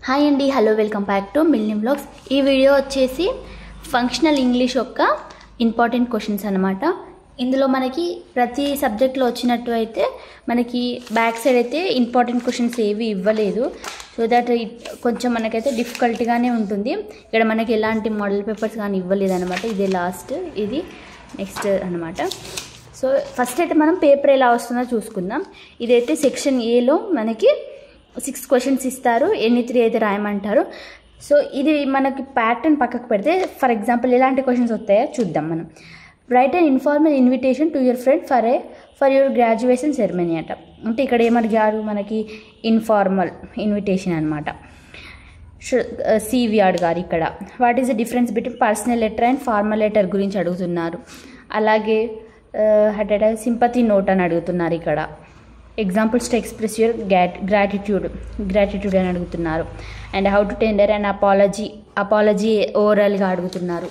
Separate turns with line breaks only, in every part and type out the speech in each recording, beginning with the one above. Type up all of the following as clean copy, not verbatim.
Hi అండి, hello, welcome back to millennium vlogs. ఈ video వచ్చేసి ఫంక్షనల్ ఇంగ్లీష్ యొక్క ఇంపార్టెంట్ క్వశ్చన్స్ అనమాట. ఇందులో మనకి ప్రతి సబ్జెక్ట్లో వచ్చినట్టు అయితే మనకి బ్యాక్ సైడ్ అయితే ఇంపార్టెంట్ క్వశ్చన్స్ ఏవి ఇవ్వలేదు. సో దట్ కొంచెం మనకైతే డిఫికల్ట్గానే ఉంటుంది. ఇక్కడ మనకి ఎలాంటి మోడల్ పేపర్స్ కానీ ఇవ్వలేదు అనమాట. ఇదే లాస్ట్, ఇది నెక్స్ట్ అనమాట. సో ఫస్ట్ అయితే మనం పేపర్ ఎలా వస్తుందో చూసుకుందాం. ఇదైతే సెక్షన్ ఏలో మనకి 6 క్వశ్చన్స్ ఇస్తారు, ఎన్ని 3 అయితే రాయమంటారు. సో ఇది మనకి ప్యాటర్న్ పక్కకు పెడితే ఫర్ ఎగ్జాంపుల్ ఎలాంటి క్వశ్చన్స్ వస్తాయో చూద్దాం మనం. Write and informal invitation to your friend for your graduation ceremony అట. అంటే ఇక్కడ ఏమడిగారు, మనకి ఇన్ఫార్మల్ ఇన్విటేషన్ అనమాట. CV అడిగారు ఇక్కడ. What is the difference between personal letter and formal letter గురించి అడుగుతున్నారు. అలాగే సింపతి నోట్ అని అడుగుతున్నారు ఇక్కడ. Examples to express your gratitude అని అడుగుతున్నారు. And how to tender and apology ఓరల్గా అడుగుతున్నారు.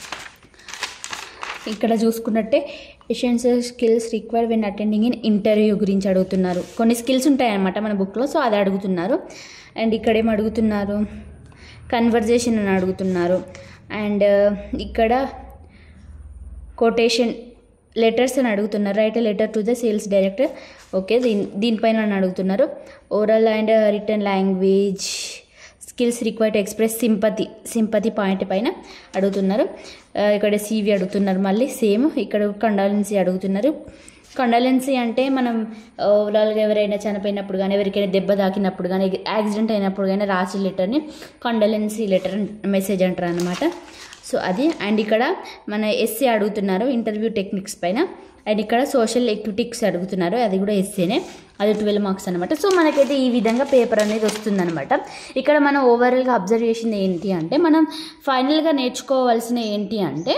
ఇక్కడ చూసుకున్నట్టే essential skills required when attending in interview గురించి అడుగుతున్నారు. కొన్ని స్కిల్స్ ఉంటాయన్నమాట మన బుక్లో, సో అది అడుగుతున్నారు. అండ్ ఇక్కడ ఏం అడుగుతున్నారు, కన్వర్జేషన్ అని అడుగుతున్నారు. అండ్ ఇక్కడ కొటేషన్ లెటర్స్ అని అడుగుతున్నారు. Write letter to the sales director, okay, దీనిపైన అని అడుగుతున్నారు. Oral and written language skills required to express sympathy point పైన అడుగుతున్నారు. ఇక్కడ CV అడుగుతున్నారు. మళ్ళీ సేమ్ ఇక్కడ కండాలెన్సీ అడుగుతున్నారు. కండాలెన్సీ అంటే మనం ఓవరాల్గా ఎవరైనా చనిపోయినప్పుడు కానీ, ఎవరికైనా దెబ్బ తాకినప్పుడు కానీ, యాక్సిడెంట్ అయినప్పుడు కానీ రాసే లెటర్ని కండాలెన్సీ లెటర్ మెసేజ్ అంటారు అనమాట. సో అది. అండ్ ఇక్కడ మన ఎస్సే అడుగుతున్నారు ఇంటర్వ్యూ టెక్నిక్స్ పైన. అండ్ ఇక్కడ సోషల్ ఎక్విటిక్స్ అడుగుతున్నారు, అది కూడా ఎస్సేనే, అది 12 మార్క్స్ అనమాట. సో మనకైతే ఈ విధంగా పేపర్ అనేది వస్తుందన్నమాట. ఇక్కడ మనం ఓవరాల్గా అబ్జర్వ్ చేసింది ఏంటి అంటే, మనం ఫైనల్గా నేర్చుకోవాల్సిన ఏంటి అంటే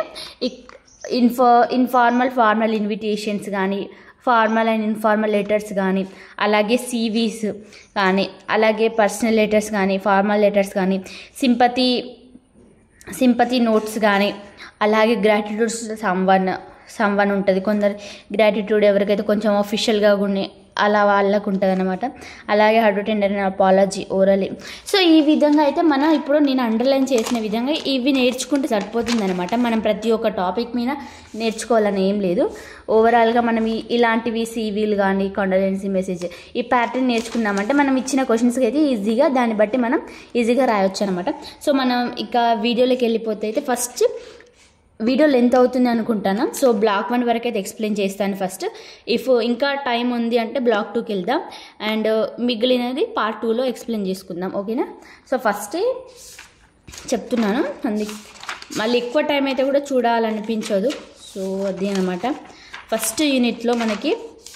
ఫార్మల్ ఇన్విటేషన్స్ కానీ, ఫార్మల్ అండ్ ఇన్ఫార్మల్ లెటర్స్ కానీ, అలాగే CVs కానీ, అలాగే పర్సనల్ లెటర్స్ కానీ, ఫార్మల్ లెటర్స్ కానీ, సింపతి నోట్స్ కానీ, అలాగే గ్రాటిట్యూడ్స్ సమ్వన్ ఉంటుంది. కొందరు గ్రాటిట్యూడ్ ఎవరికైతే కొంచెం అఫీషియల్గా ఉన్నాయి అలా వాళ్ళకు ఉంటుంది అనమాట. అలాగే how to tender and apology orally. So ఈ విధంగా అయితే మనం ఇప్పుడు నేను అండర్లైన్ చేసిన విధంగా ఇవి నేర్చుకుంటే సరిపోతుంది అనమాట. మనం ప్రతి ఒక్క టాపిక్ మీద నేర్చుకోవాలని ఏం లేదు. ఓవరాల్గా మనం ఇలాంటివి CVలు కానీ, కండోలెన్సీ మెసేజ్, ఈ ప్యాటర్న్ నేర్చుకున్నామంటే మనం ఇచ్చిన క్వశ్చన్స్కి అయితే ఈజీగా దాన్ని బట్టి మనం ఈజీగా రాయొచ్చు అనమాట. సో మనం ఇక వీడియోలోకి వెళ్ళిపోతే అయితే ఫస్ట్ వీడియో లెంత్ అవుతుంది అనుకుంటాను. సో బ్లాక్ 1 వరకు అయితే ఎక్స్ప్లెయిన్ చేస్తాను ఫస్ట్. ఇఫ్ ఇంకా టైం ఉంది అంటే బ్లాక్ 2కి వెళ్దాం. అండ్ మిగిలినది పార్ట్ 2లో ఎక్స్ప్లెయిన్ చేసుకుందాం, ఓకేనా. సో ఫస్ట్ చెప్తున్నాను, మళ్ళీ ఎక్కువ టైం అయితే కూడా చూడాలనిపించదు. సో అది అనమాట. ఫస్ట్ యూనిట్లో మనకి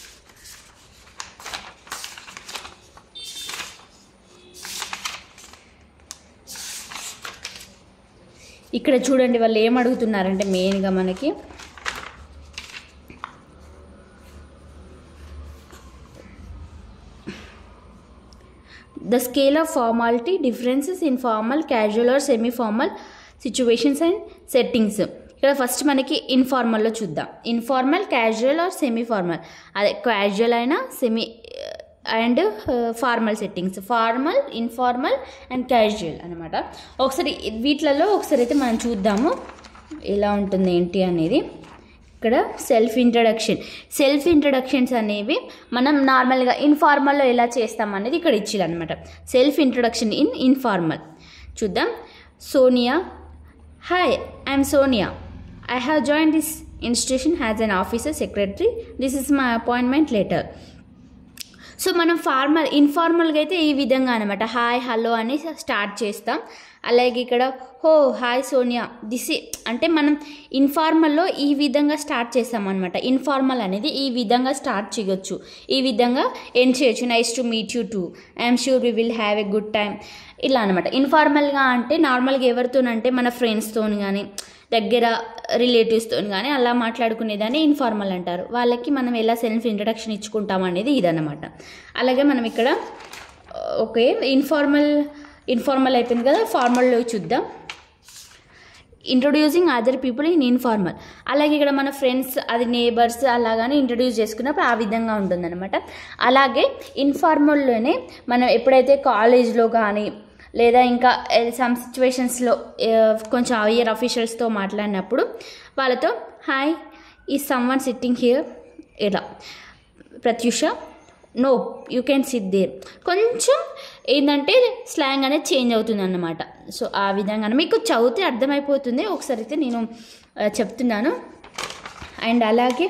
ఇక్కడ చూడండి, వాళ్ళు ఏం అడుగుతున్నారంటే మెయిన్గా మనకి the scale of formality differences in formal, casual or semi formal situations and settings. ఇక్కడ ఫస్ట్ మనకి ఇన్ఫార్మల్లో చూద్దాం. Informal, casual or semi formal, అదే క్యాజువల్ అయినా semi and formal settings, formal, informal and casual అనమాట. ఒకసారి వీటిలలో ఒకసారి అయితే మనం చూద్దాము ఎలా ఉంటుంది ఏంటి అనేది. ఇక్కడ సెల్ఫ్ ఇంట్రడక్షన్స్ అనేవి మనం నార్మల్గా ఇన్ఫార్మల్లో ఎలా చేస్తాం అనేది ఇక్కడ ఇచ్చిల్ అనమాట. సెల్ఫ్ ఇంట్రడక్షన్ ఇన్ ఇన్ఫార్మల్ చూద్దాం. Sonia, hi, I'm Sonia, I have join this institution as an officer secretary, this is my appointment letter. So మనం ఇన్ఫార్మల్గా అయితే ఈ విధంగా అనమాట, హాయ్, హలో అని స్టార్ట్ చేస్తాం. అలాగే ఇక్కడ హో, హాయ్ సోనియా, అంటే మనం ఇన్ఫార్మల్లో ఈ విధంగా స్టార్ట్ చేస్తాం అనమాట. ఇన్ఫార్మల్ అనేది ఈ విధంగా స్టార్ట్ చేయొచ్చు, ఈ విధంగా ఎండ్ చేయొచ్చు. Nice to meet you too, I'm sure we will have a good time, ఇలా అనమాట. ఇన్ఫార్మల్గా అంటే నార్మల్గా ఎవరితోనంటే మన ఫ్రెండ్స్తో కానీ, దగ్గర రిలేటివ్స్తో కానీ అలా మాట్లాడుకునేదాన్ని ఇన్ఫార్మల్ అంటారు. వాళ్ళకి మనం ఎలా సెల్ఫ్ ఇంట్రడక్షన్ ఇచ్చుకుంటాం అనేది ఇదన్నమాట. అలాగే మనం ఇక్కడ ఓకే ఇన్ఫార్మల్ అయిపోయింది కదా, ఫార్మల్లో చూద్దాం. Introducing other people in informal. అలాగే ఇక్కడ మన ఫ్రెండ్స్, అది నేబర్స్ అలాగానే ఇంట్రొడ్యూస్ చేసుకున్నప్పుడు ఆ విధంగా ఉంటుందన్నమాట. అలాగే ఇన్ఫార్మల్లోనే మనం ఎప్పుడైతే కాలేజ్లో కానీ లేదా ఇంకా సమ్ సిచ్యువేషన్స్లో కొంచెం హయ్యర్ అఫీషియల్స్తో మాట్లాడినప్పుడు వాళ్ళతో hi is someone sitting here, ఇలా Pratyusha no you can sit there. కొంచెం ఏంటంటే స్లాంగ్ అనేది చేంజ్ అవుతుంది అన్నమాట. సో ఆ విధంగా మీకు చదివితే అర్థమైపోతుంది. ఒకసారి అయితే నేను చెప్తున్నాను. అండ్ అలాగే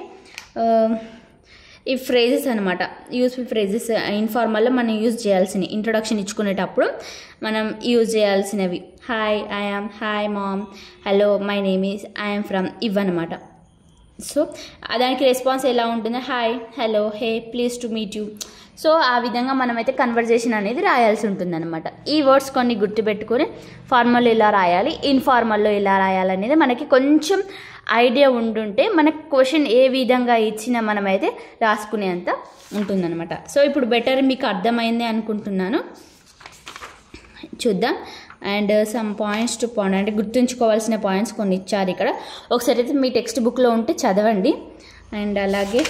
ఈ ఫ్రేజెస్ అనమాట, యూస్ఫుల్ ఫ్రేజెస్ ఇన్ఫార్మల్లో మనం యూజ్ చేయాల్సినవి, ఇంట్రొడక్షన్ ఇచ్చుకునేటప్పుడు మనం యూజ్ చేయాల్సినవి hi, I am, hi ma'am, hello, my name is, I am from, ఇవన్నమాట. సో దానికి రెస్పాన్స్ ఎలా ఉంటుంది, hi, hello, hey, please to meet you. సో ఆ విధంగా మనమైతే కన్వర్జేషన్ అనేది రాయాల్సి ఉంటుందన్నమాట. ఈ వర్డ్స్ కొన్ని గుర్తుపెట్టుకొని ఫార్మల్లో ఎలా రాయాలి, ఇన్ఫార్మల్లో ఎలా రాయాలి అనేది మనకి కొంచెం ఐడియా ఉంటుంటే మనకు క్వశ్చన్ ఏ విధంగా ఇచ్చినా మనమైతే రాసుకునేంత ఉంటుందన్నమాట. సో ఇప్పుడు బెటర్ మీకు అర్థమైంది అనుకుంటున్నాను. చూద్దాం. And some points to point, అంటే గుర్తుంచుకోవాల్సిన పాయింట్స్ కొన్ని ఇచ్చారు ఇక్కడ. ఒకసారి అయితే మీ టెక్స్ట్ బుక్లో ఉంటే చదవండి. అండ్ అలాగే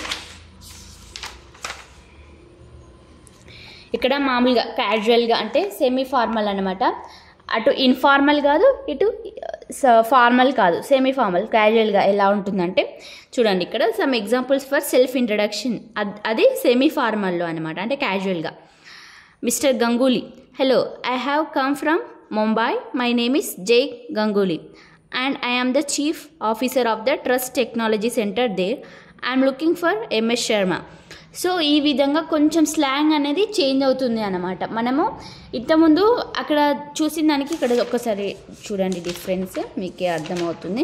ఇక్కడ మామూలుగా క్యాజువల్గా అంటే సెమీ ఫార్మల్ అనమాట. అటు ఇన్ఫార్మల్ కాదు, ఇటు ఫార్మల్ కాదు, సెమీ ఫార్మల్, క్యాజువల్గా ఎలా ఉంటుందంటే చూడండి. ఇక్కడ some examples for self introduction, అది సెమీ ఫార్మల్లో అనమాట, అంటే క్యాజువల్గా. Mister Ganguly, hello, I have come from Mumbai, my name is Jai Ganguly and I am the chief officer of the trust technology centre there, I'm looking for Ms Sharma. So ఈ విధంగా కొంచెం slang అనేది change అవుతుంది అన్నమాట. మనము ఇంతకుముందు అక్కడ చూసిన దానికి ఇక్కడ ఒక్కసారి చూడండి డిఫరెన్స్, మీకే అర్థమవుతుంది.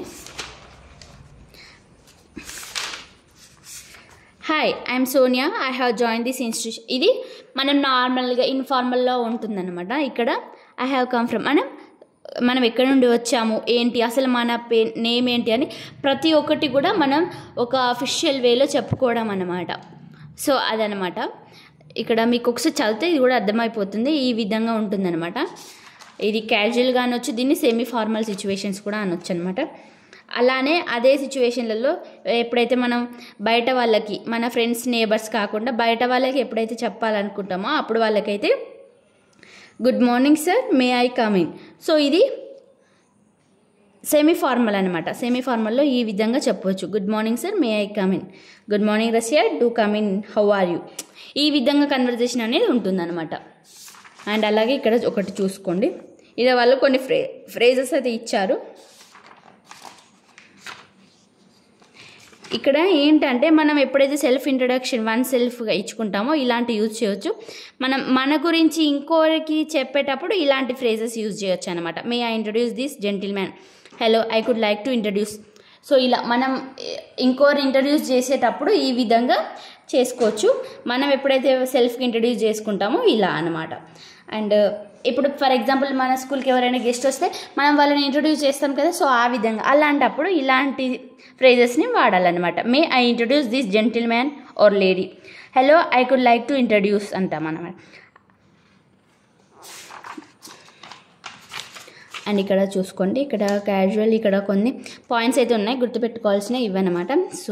Hi, I'm Sonia, I have join this institution. ఇది మనం నార్మల్గా ఇన్ఫార్మల్లో ఉంటుందన్నమాట. ఇక్కడ ఐ హ్యావ్ కమ్ ఫ్రమ్, మనం ఎక్కడి నుండి వచ్చాము, ఏంటి అసలు మన నేమ్ ఏంటి అని ప్రతి ఒక్కటి కూడా మనం ఒక అఫీషియల్ వేలో చెప్పుకోవడం అన్నమాట. సో అదనమాట. ఇక్కడ మీకు ఒకసారి చదివితే ఇది కూడా అర్థమైపోతుంది. ఈ విధంగా ఉంటుందన్నమాట. ఇది క్యాజువల్గా అనొచ్చు, దీన్ని సెమీ ఫార్మల్ సిచ్యువేషన్స్ కూడా అనొచ్చు అనమాట. అలానే అదే సిచ్యువేషన్లలో ఎప్పుడైతే మనం బయట వాళ్ళకి, మన ఫ్రెండ్స్, నేబర్స్ కాకుండా బయట వాళ్ళకి ఎప్పుడైతే చెప్పాలనుకుంటామో అప్పుడు వాళ్ళకైతే good morning sir, may I come in. So ఇది సెమీ ఫార్మల్ అనమాట. సెమీ ఫార్మల్లో ఈ విధంగా చెప్పవచ్చు, good morning sir, may I come in, good morning Russia, do come in, how are you. ఈ విధంగా కన్వర్జేషన్ అనేది ఉంటుందన్నమాట. అండ్ అలాగే ఇక్కడ ఒకటి చూసుకోండి, ఇది వాళ్ళు కొన్ని ఫ్రేజెస్ అయితే ఇచ్చారు. ఇక్కడ ఏంటంటే మనం ఎప్పుడైతే సెల్ఫ్ ఇంట్రడక్షన్ వన్ సెల్ఫ్గా ఇచ్చుకుంటామో ఇలాంటి యూజ్ చేయొచ్చు. మనం మన గురించి ఇంకోరికి చెప్పేటప్పుడు ఇలాంటి ఫ్రేజెస్ యూజ్ చేయొచ్చు అనమాట. May I introduce this gentleman, hello, I could like to introduce. So ఇలా మనం ఇంకోరు ఇంట్రడ్యూస్ చేసేటప్పుడు ఈ విధంగా చేసుకోవచ్చు. మనం ఎప్పుడైతే సెల్ఫ్కి ఇంట్రడ్యూస్ చేసుకుంటామో ఇలా అనమాట. అండ్ ఇప్పుడు ఫర్ ఎగ్జాంపుల్ మన స్కూల్కి ఎవరైనా గెస్ట్ వస్తే మనం వాళ్ళని ఇంట్రడ్యూస్ చేస్తాం కదా, సో ఆ విధంగా అలాంటప్పుడు ఇలాంటి ఫ్రేజెస్ని వాడాలన్నమాట. May I introduce this gentleman or lady, hello, I could like to introduce అంటాం అన్నమాట. అండ్ ఇక్కడ చూసుకోండి, ఇక్కడ క్యాజువల్, ఇక్కడ కొన్ని పాయింట్స్ అయితే ఉన్నాయి గుర్తుపెట్టుకోవాల్సినవి ఇవన్నమాట. సో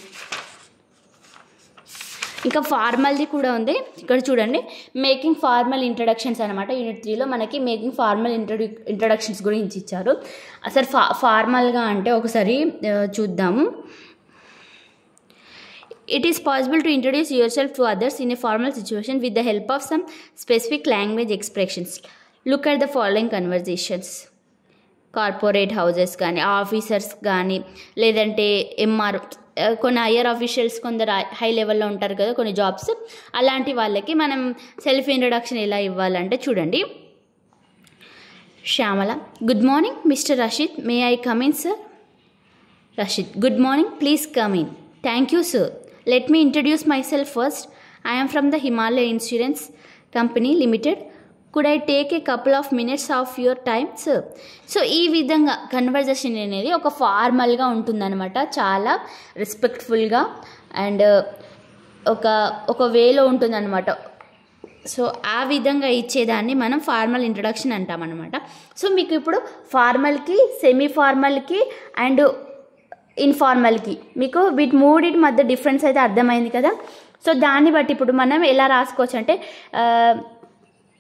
ఇంకా ఫార్మల్ది కూడా ఉంది. ఇక్కడ చూడండి, మేకింగ్ ఫార్మల్ ఇంట్రడక్షన్స్ అనమాట. యూనిట్ 3లో మనకి మేకింగ్ ఫార్మల్ ఇంట్రడక్షన్స్ గురించి ఇచ్చారు. అసలు ఫార్మల్గా అంటే ఒకసారి చూద్దాము. It is possible to introduce yourself to others in a formal situation with the help of some specific language expressions. Look at the following conversations. Corporate houses కానీ, officers కానీ, లేదంటే MR, కొన్ని హయ్యర్ అఫీషియల్స్ కొందరు high లెవెల్లో ఉంటారు కదా కొన్ని jobs, అలాంటి వాళ్ళకి మనం సెల్ఫ్ ఇంట్రడక్షన్ ఎలా ఇవ్వాలంటే చూడండి. Shyamala, good morning mister Rasheed, may I come in sir. Rasheed, good morning, please come in. Thank you sir. Let me introduce myself first. I am from the Himalaya Insurance Company Limited. Could I take a couple of minutes of your time sir. So ఈ విధంగా conversation అనేది ఒక ఫార్మల్గా ఉంటుందన్నమాట, చాలా రెస్పెక్ట్ఫుల్గా and ఒక వేలో ఉంటుందన్నమాట. So ఆ విధంగా ఇచ్చేదాన్ని మనం ఫార్మల్ ఇంట్రడక్షన్ అంటామన్నమాట. సో మీకు ఇప్పుడు ఫార్మల్కి, సెమీ ఫార్మల్కి అండ్ ఇన్ఫార్మల్కి మీకు వీటి మూడింటి మధ్య డిఫరెన్స్ అయితే అర్థమైంది కదా. సో దాన్ని బట్టి ఇప్పుడు మనం ఎలా రాసుకోవచ్చు అంటే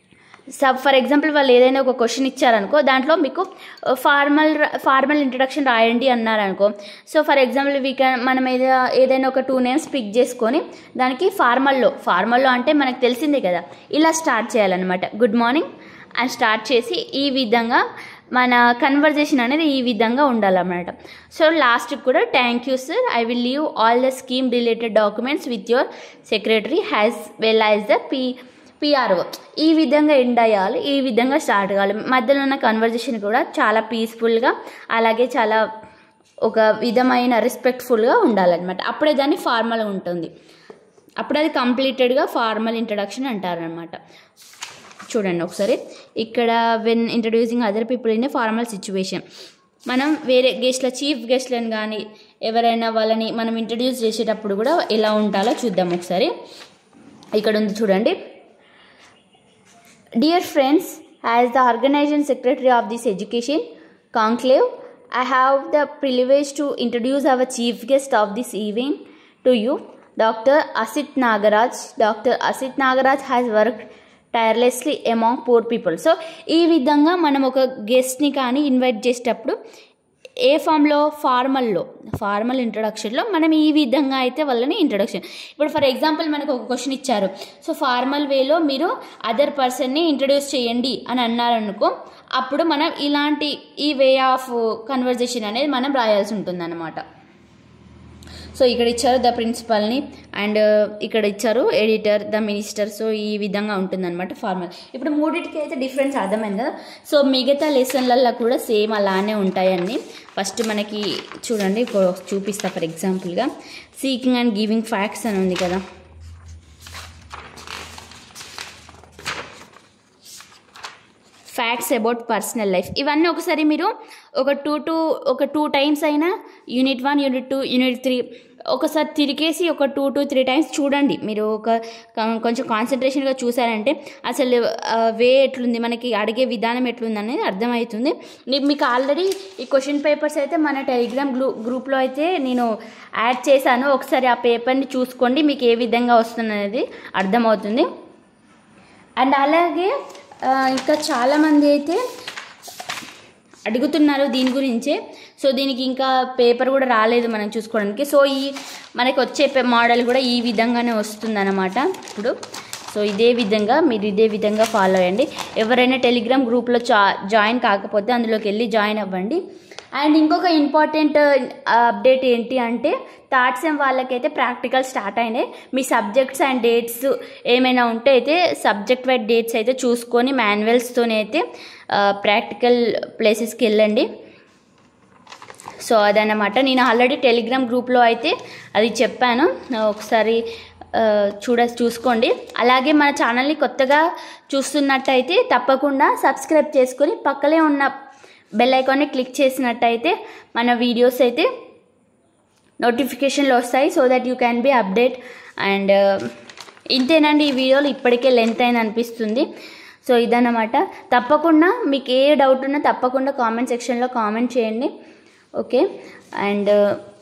ఫర్ ఎగ్జాంపుల్ వాళ్ళు ఏదైనా ఒక క్వశ్చన్ ఇచ్చారనుకో, దాంట్లో మీకు ఫార్మల్ ఇంట్రడక్షన్ రాయండి అన్నారనుకో. సో ఫర్ ఎగ్జాంపుల్ మనం ఏదైనా ఒక 2 నేమ్స్ పిక్ చేసుకొని దానికి ఫార్మల్లో అంటే మనకు తెలిసిందే కదా, ఇలా స్టార్ట్ చేయాలన్నమాట. గుడ్ మార్నింగ్ అని స్టార్ట్ చేసి ఈ విధంగా మన కన్వర్జేషన్ అనేది ఈ విధంగా ఉండాలన్నమాట. సో లాస్ట్కి కూడా thank you sir, I will leave all the scheme related documents with your secretary as well as the PRO. ఈ విధంగా ఎండ్ అయ్యాలి, ఈ విధంగా స్టార్ట్ కావాలి. మధ్యలో ఉన్న కన్వర్జేషన్ కూడా చాలా పీస్ఫుల్గా, అలాగే చాలా ఒక విధమైన రెస్పెక్ట్ఫుల్గా ఉండాలన్నమాట. అప్పుడే దాన్ని ఫార్మల్ ఉంటుంది, అప్పుడు అది కంప్లీటెడ్గా ఫార్మల్ ఇంట్రడక్షన్ అంటారనమాట. చూడండి ఒకసారి ఇక్కడ, when introducing other people in a formal situation, మనం వేరే చీఫ్ గెస్ట్లను కానీ ఎవరైనా వాళ్ళని మనం ఇంట్రడ్యూస్ చేసేటప్పుడు కూడా ఎలా ఉండాలో చూద్దాం ఒకసారి. ఇక్కడ ఉంది చూడండి. Dear friends, as the organization secretary of this education conclave, I have the privilege to introduce our chief guest of this event to you, Dr. Asit Nagaraj. Dr. Asit Nagaraj has worked tirelessly among poor people. So ఈ విధంగా మనం ఒక గెస్ట్ని కానీ invite చేసేటప్పుడు ఏ ఫామ్లో, formal ఇంట్రడక్షన్లో మనం ఈ విధంగా అయితే వాళ్ళని ఇంట్రడక్షన్. ఇప్పుడు ఫర్ ఎగ్జాంపుల్ మనకు ఒక క్వశ్చన్ ఇచ్చారు, సో ఫార్మల్ వేలో మీరు అదర్ పర్సన్ని ఇంట్రడ్యూస్ చేయండి అని అన్నారనుకో, అప్పుడు మనం ఇలాంటి ఈ వే ఆఫ్ కన్వర్జేషన్ అనేది మనం రాయాల్సి ఉంటుంది అన్నమాట. సో ఇక్కడ ఇచ్చారు ద ప్రిన్సిపల్ని, అండ్ ఇక్కడ ఇచ్చారు ఎడిటర్, ద మినిస్టర్. సో ఈ విధంగా ఉంటుందన్నమాట ఫార్మల్. ఇప్పుడు మూడింటికి అయితే డిఫరెన్స్ అర్థమైంది కదా. సో మిగతా లెసన్లలో కూడా సేమ్ అలానే ఉంటాయండి. ఫస్ట్ మనకి చూడండి, చూపిస్తా. ఫర్ ఎగ్జాంపుల్గా సీకింగ్ అండ్ గివింగ్ ఫ్యాక్ట్స్ అని ఉంది కదా. ఫ్యాక్ట్స్ అబౌట్ పర్సనల్ లైఫ్, ఇవన్నీ ఒకసారి మీరు ఒక టూ టైమ్స్ అయినా యూనిట్ 1, యూనిట్ 2, యూనిట్ 3 ఒకసారి తిరిగేసి ఒక 2 to 3 times చూడండి. మీరు కొంచెం కాన్సన్ట్రేషన్గా చూసారంటే అసలు వే ఎట్లుంది, మనకి అడిగే విధానం ఎట్లుంది అనేది అర్థమవుతుంది. మీకు ఆల్రెడీ ఈ క్వశ్చన్ పేపర్స్ అయితే మన టెలిగ్రామ్ గ్రూప్లో అయితే నేను యాడ్ చేశాను. ఒకసారి ఆ పేపర్ని చూసుకోండి, మీకు ఏ విధంగా వస్తుంది అనేది అర్థమవుతుంది. అండ్ అలాగే ఇంకా చాలామంది అయితే అడుగుతున్నారు దీని గురించే. సో దీనికి ఇంకా పేపర్ కూడా రాలేదు మనం చూసుకోవడానికి. సో మనకి వచ్చే మోడల్ కూడా ఈ విధంగానే వస్తుందన్నమాట ఇప్పుడు. సో ఇదే విధంగా ఫాలో అవ్వండి. ఎవరైనా టెలిగ్రామ్ గ్రూప్లో జాయిన్ కాకపోతే అందులోకి వెళ్ళి జాయిన్ అవ్వండి. అండ్ ఇంకొక ఇంపార్టెంట్ అప్డేట్ ఏంటి అంటే, థర్డ్ సెమ్ వాళ్ళకైతే ప్రాక్టికల్ స్టార్ట్ అయినాయి. మీ సబ్జెక్ట్స్ అండ్ డేట్స్ ఏమైనా ఉంటే అయితే సబ్జెక్ట్ వైడ్ డేట్స్ అయితే చూసుకొని మాన్యువల్స్తోనే అయితే ప్రాక్టికల్ ప్లేసెస్కి వెళ్ళండి. సో అదన్నమాట. నేను ఆల్రెడీ టెలిగ్రామ్ గ్రూప్లో అయితే అది చెప్పాను, ఒకసారి చూసుకోండి. అలాగే మన ఛానల్ని కొత్తగా చూస్తున్నట్టయితే తప్పకుండా సబ్స్క్రైబ్ చేసుకొని పక్కనే ఉన్న బెల్ ఐకాన్ని క్లిక్ చేసినట్టయితే మన వీడియోస్ అయితే నోటిఫికేషన్లు వస్తాయి. So that you can be update. And ఇంతేనండి, ఈ వీడియోలు ఇప్పటికే లెంత్ అయిన అనిపిస్తుంది. సో ఇదన్నమాట. తప్పకుండా మీకు ఏ డౌట్ ఉన్నా తప్పకుండా కామెంట్ సెక్షన్లో కామెంట్ చేయండి. ఓకే. అండ్